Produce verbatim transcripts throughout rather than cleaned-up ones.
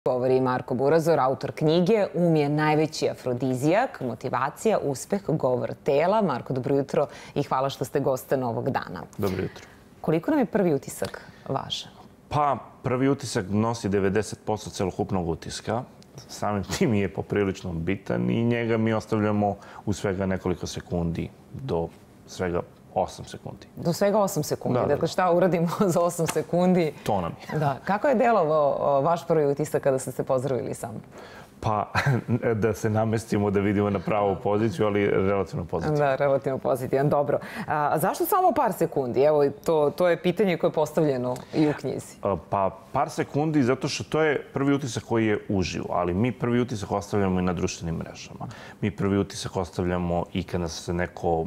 Govori Marko Burazor, autor knjige Um je najveći afrodizijak, motivacija, uspeh, govor tela. Marko, dobro jutro i hvala što ste goste Novog dana. Dobro jutro. Koliko nam je prvi utisak važan? Pa, prvi utisak nosi devedeset posto celokupnog utiska. Samim tim je poprilično bitan i njega mi ostavljamo u svega nekoliko sekundi do svega osam sekundi. Do svega osam sekundi. Da, da. Dakle, šta uradimo za osam sekundi? To nam je. Da. Kako je delovao vaš prvi utisak kada ste se pozdravili sa mnom? Pa, da se namestimo, da vidimo na pravu poziciju, ali relativno pozitivan. Da, relativno pozitivan. Dobro. A zašto samo par sekundi? Evo, to, to je pitanje koje je postavljeno i u knjizi. Pa, par sekundi, zato što to je prvi utisak koji je uživo, ali mi prvi utisak ostavljamo i na društvenim mrežama. Mi prvi utisak ostavljamo i kada se neko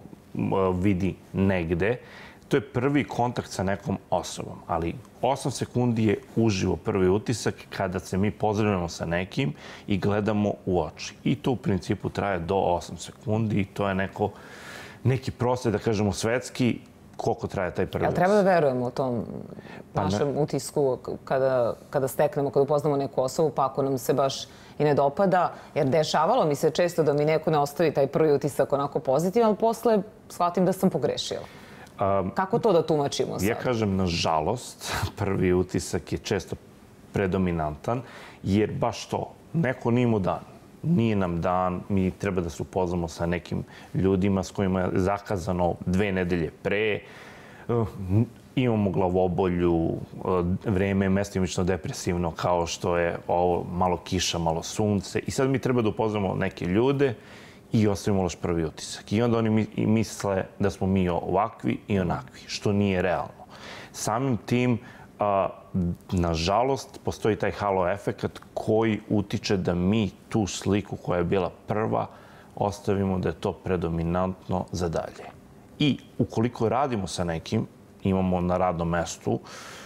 vidi negde. To je prvi kontakt sa nekom osobom, ali osam sekundi je uživo prvi utisak kada se mi pozdravljamo sa nekim i gledamo u oči. I to u principu traje do osam sekundi i to je neko, neki prosjek, da kažemo, svetski, koliko traje taj prvi utisak. Jel treba da verujemo u tom našem utisku kada, kada steknemo, kada upoznamo neku osobu, pa ako nam se baš i ne dopada, jer dešavalo mi se često da mi neko ne ostavi taj prvi utisak onako pozitivan, ali posle shvatim da sam pogrešila. Um, Kako to da tumačimo sad? Ja kažem, nažalost, prvi utisak je često predominantan, jer baš to, neko nije mu dan. Nije nam dan, mi treba da se upoznamo sa nekim ljudima s kojima je zakazano dve nedelje pre. Uh, imamo glavobolju, uh, vreme je mestimično depresivno, kao što je ovo, malo kiša, malo sunce. I sad mi treba da upoznamo neke ljude i ostavimo loš prvi utisak. I onda oni misle da smo mi ovakvi i onakvi, što nije realno. Samim tim, a, nažalost, postoji taj halo efekat koji utiče da mi tu sliku koja je bila prva ostavimo da je to predominantno za dalje. I ukoliko radimo sa nekim, imamo na radnom mestu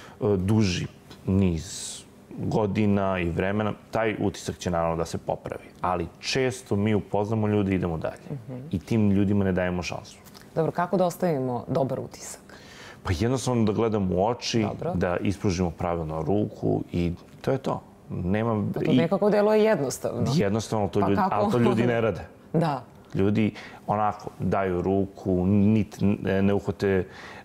duži niz godina i vremena, taj utisak će naravno da se popravi. Ali često mi upoznamo ljudi i idemo dalje. I tim ljudima ne dajemo šansu. Dobro, kako da ostavimo dobar utisak? Pa jednostavno da gledamo u oči, da ispružimo pravilno ruku i to je to. Nema... Pa to nekako deluje jednostavno. Jednostavno, to ljudi, ali to ljudi ne rade. Da. Ljudi onako daju ruku, niti ne uhvate,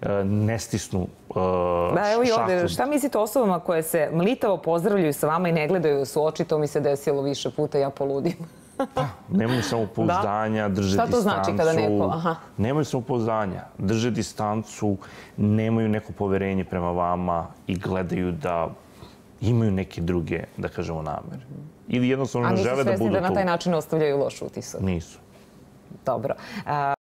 ne stisnu šaku. Da, evo i ovde, šta mislite o osobama koje se mlitavo pozdravljaju sa vama i ne gledaju su oči? To mi se desilo više puta, ja poludim. Pa, nemaju samopouzdanja, drže distancu. Šta to znači kada neko... Aha. Nemaju samopouzdanja, drže distancu, nemaju neko poverenje prema vama i gledaju da imaju neke druge, da kažemo, namere. Ili jednostavno ne žele da budu tu. A nisu svesni da na taj način ostavljaju loš utisak? Nisu. Dobro.